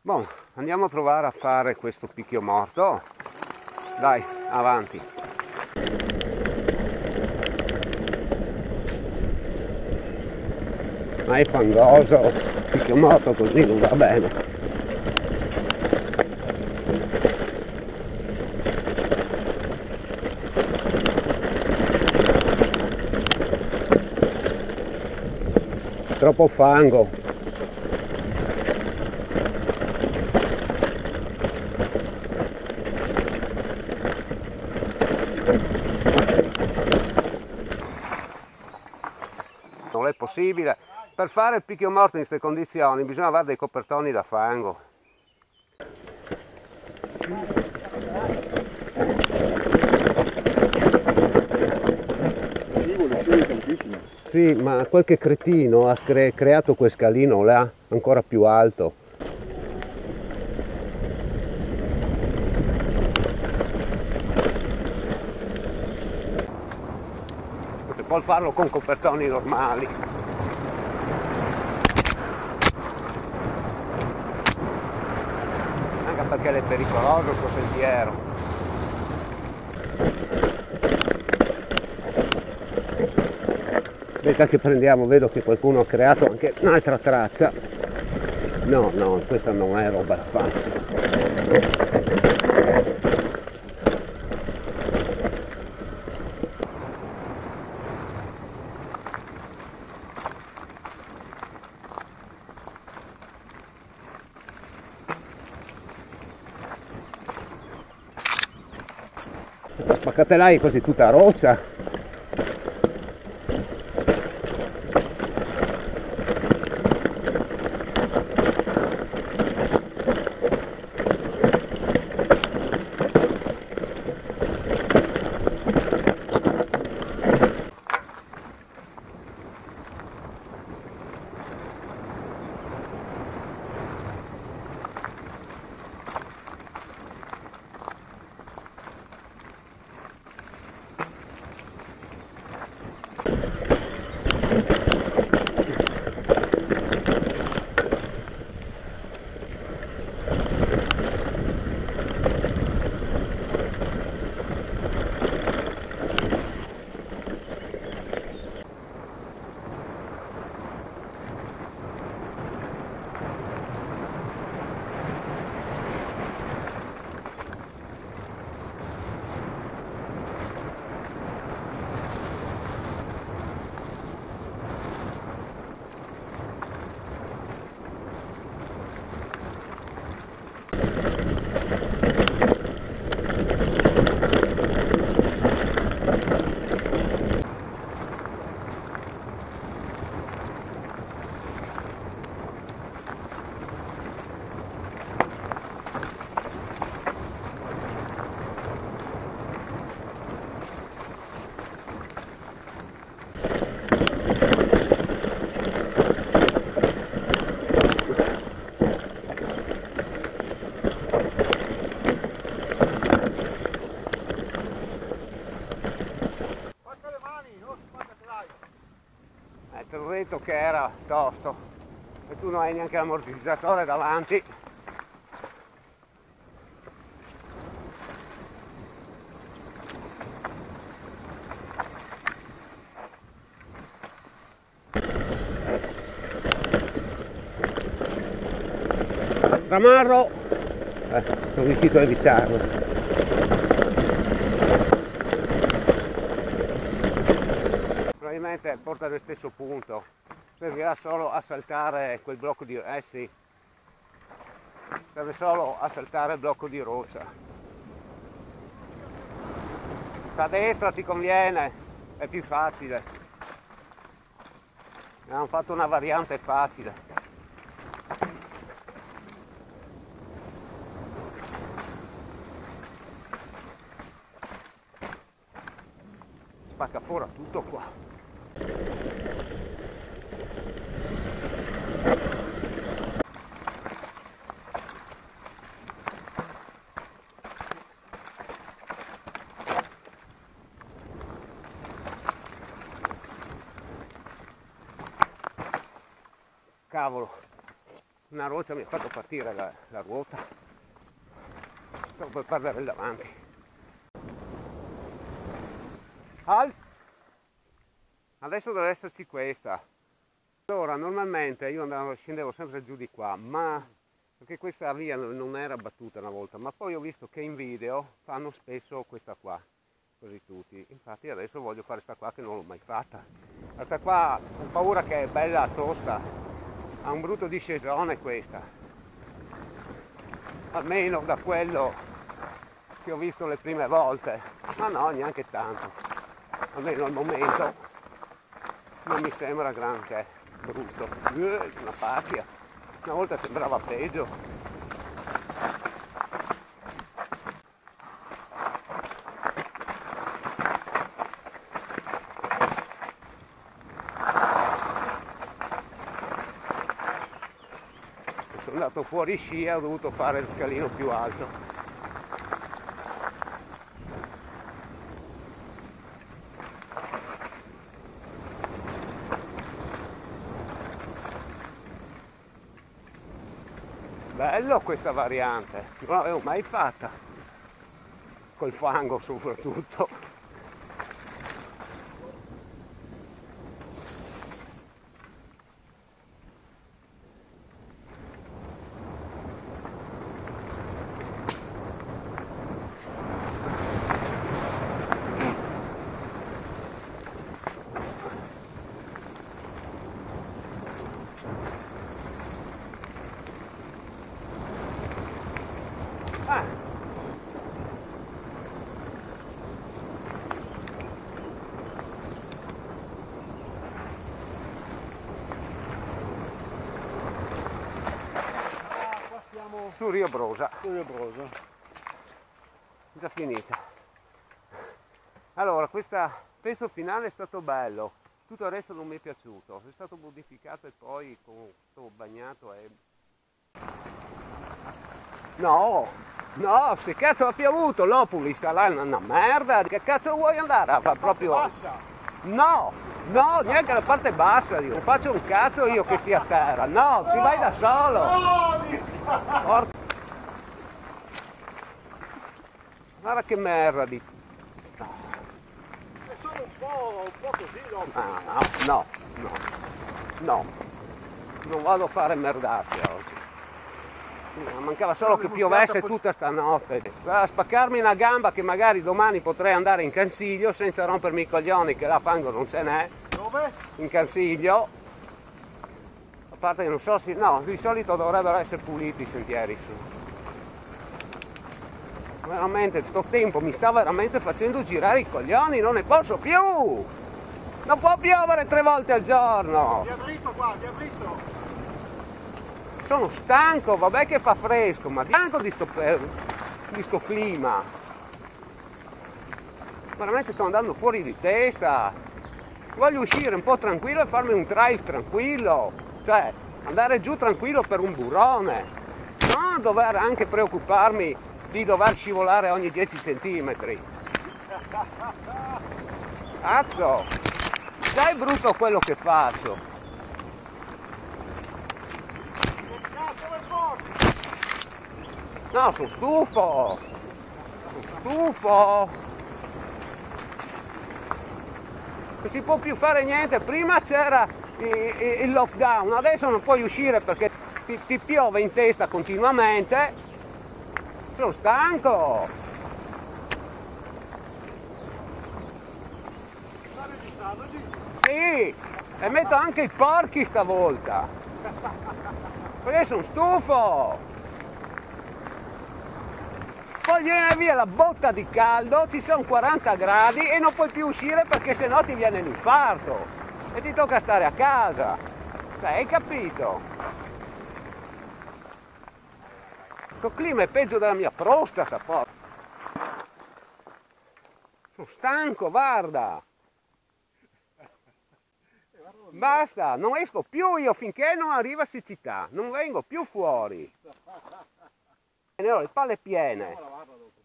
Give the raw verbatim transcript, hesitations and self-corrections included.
Boh, andiamo a provare a fare questo picchio morto. Dai, avanti. Ma è fangoso, picchio morto così non va bene. Troppo fango. Non è possibile. Per fare il picchio morto in queste condizioni bisogna avere dei copertoni da fango. Sì, ma qualche cretino ha creato quel scalino là ancora più alto. Si può farlo con copertoni normali. Anche perché è pericoloso questo sentiero. Aspetta che prendiamo, vedo che qualcuno ha creato anche un'altra traccia. No, no, questa non è roba da farsi. Spaccatelai così tutta roccia. Te l'ho detto che era tosto e tu non hai neanche l'ammortizzatore davanti. Ramarro, eh, sono riuscito a evitarlo. Probabilmente porta allo stesso punto, servirà solo a saltare quel blocco di... eh sì, serve solo a saltare il blocco di roccia. Se a destra ti conviene, è più facile. Abbiamo fatto una variante facile. Spacca fuori tutto qua. Cavolo, una roccia mi ha fatto partire la, la ruota, stavo per perdere il davanti. Al! Adesso deve esserci questa. Allora, normalmente io andavo, scendevo sempre giù di qua, ma perché questa via non era battuta una volta, ma poi ho visto che in video fanno spesso questa qua, così tutti. Infatti adesso voglio fare sta qua che non l'ho mai fatta. Questa qua ho paura che è bella tosta, ha un brutto discesone questa. Almeno da quello che ho visto le prime volte. Ma no, neanche tanto. Almeno al momento non mi sembra granché brutto. Uh, una pacchia. Una volta sembrava peggio. Sono andato fuori scia, ho dovuto fare il scalino più alto. Bello questa variante, non l'avevo mai fatta, col fango soprattutto. Ah. Qua siamo Su Rio Brosa. su Rio Brosa. Già finita. Allora, questo pezzo finale è stato bello, tutto il resto non mi è piaciuto, è stato modificato e poi con questo bagnato è... No, no, se cazzo ha piovuto, l'Opuli sarà una, una merda, che cazzo vuoi andare a fare proprio... Bassa! No, no, neanche la parte bassa, io non faccio un cazzo io che sia a terra, no, ci vai da solo! Porca... Guarda che merda di... È solo un po', un po' così, no? Ah, no, no, no, no, non vado a fare merdate oggi. Mancava solo che piovesse tutta stanotte. A spaccarmi una gamba che magari domani potrei andare in Cansiglio senza rompermi i coglioni, che là fango non ce n'è. Dove? In Cansiglio. A parte che non so se... no, di solito dovrebbero essere puliti i sentieri su. Veramente, sto tempo mi sta veramente facendo girare i coglioni, non ne posso più! Non può piovere tre volte al giorno! Via dritto qua, via dritto! Sono stanco, vabbè che fa fresco, ma stanco di sto, di sto clima. Veramente sto andando fuori di testa. Voglio uscire un po' tranquillo e farmi un trail tranquillo. Cioè, andare giù tranquillo per un burrone. Non dover anche preoccuparmi di dover scivolare ogni dieci centimetri. Cazzo! Già è brutto quello che faccio. No, sono stufo! Sono stufo! Non si può più fare niente. Prima c'era il lockdown, adesso non puoi uscire perché ti, ti piove in testa continuamente. Sono stanco! Sì! E metto anche i porchi stavolta! Perché sono stufo! Poi viene via la botta di caldo, ci sono quaranta gradi e non puoi più uscire perché sennò ti viene l'infarto e ti tocca stare a casa. Cioè, hai capito? Questo clima è peggio della mia prostata, porca. Sono stanco, guarda. Basta, non esco più io finché non arriva siccità, non vengo più fuori. Ne ho le palle piene.